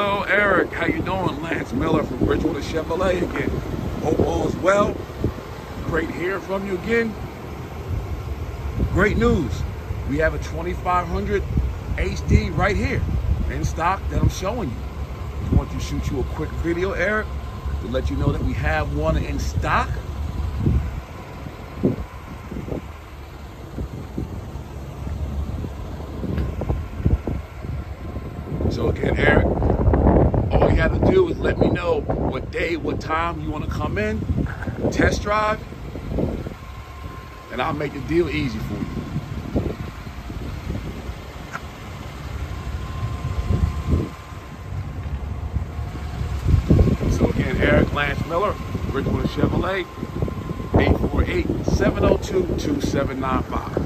Hello, Eric. How you doing? Lance Miller from Bridgewater Chevrolet again. Hope all is well. Great hearing from you again. Great news. We have a 2500 HD right here in stock that I'm showing you. I want to shoot you a quick video, Eric, to let you know that we have one in stock. So again, Eric, all you have to do is let me know what day, what time you want to come in, test drive, and I'll make the deal easy for you. So again, Eric, Lance Miller, Bridgewater Chevrolet, 848-702-2795.